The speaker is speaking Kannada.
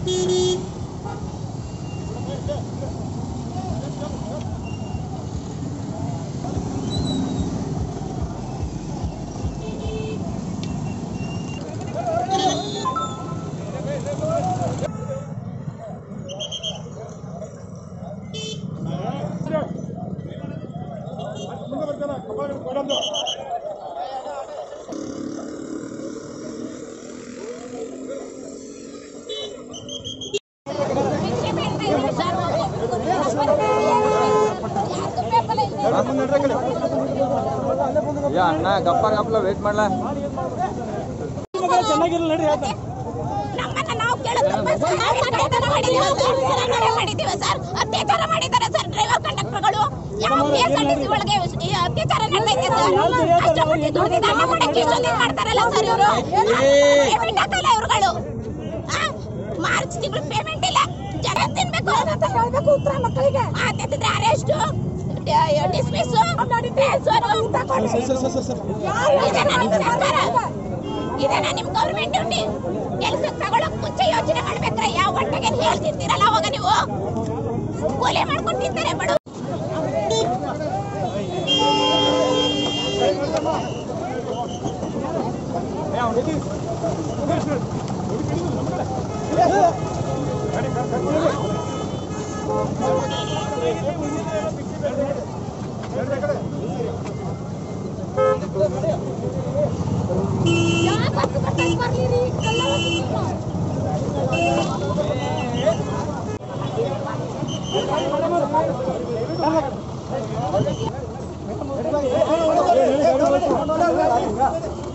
ಅಣ್ಣ ಗಪ್ಪ ಗಪ್ಪ ವೇಟ್ ಮಾಡ್ಲಾ ನಾವು ಮಾಡಿದ್ದೀವಿ ಸರ್, ಅತ್ಯಾಚಾರ ಮಾಡಿದ್ದಾರೆ ಸರ್ ಡ್ರೈವರ್ ಕಂಡಕ್ಟರ್ಗಳು. ಯಾವ KSRTC ಒಳಗೆ ಅತ್ಯಾಚಾರ ನಡೆದೈತೆ ಸರ್. ಕಷ್ಟಪಟ್ಟು ದುಡಿದು ಅನ್ನ ಮಾಡಕ್ಕೆ ಇಷ್ಟೊಂದು ಮಾಡ್ತಾರಲ್ಲ ಸರ್ ಇವರು. ಪೇಮೆಂಟ್ ಹಾಕಲ್ಲ ಇವ್ರುಗಳು. ಮಾರ್ಚ್ ತಿಂಗಳು ಪೇಮೆಂಟ್ ಇಲ್ಲ, ಜನ ತಿನ್ಬೇಕು ಅಂತ ಹೇಳ್ಬೇಕು ಉತ್ತರ ಮಕ್ಕಳಿಗೆ. ತೆತ್ತಿದ್ರೆ ಅರೆಸ್ಟ್, ಡಿಸ್ಮಿಸ್, ಇದನ್ನ ನಿಮ್ ಗೌರ್ಮೆಂಟ್ ಡ್ಯೂಟಿ. ಕೆಲಸಕ್ಕೆ ತಗೊಳಕ್ ಮುಂಚೆ ಯೋಚನೆ ಮಾಡ್ಬೇಕ್ರೆ. ಯಾವ ಹೊಟ್ಟೆಗೆ ಹೇಳ್ತಿರ್ತೀರಲ್ಲ ಅವಾಗ ನೀವು ಕೊಲೆ ಮಾಡ್ಕೊಂಡು ತಿಂತಾರೆ ಬಡ. ಬರ್ಲಿ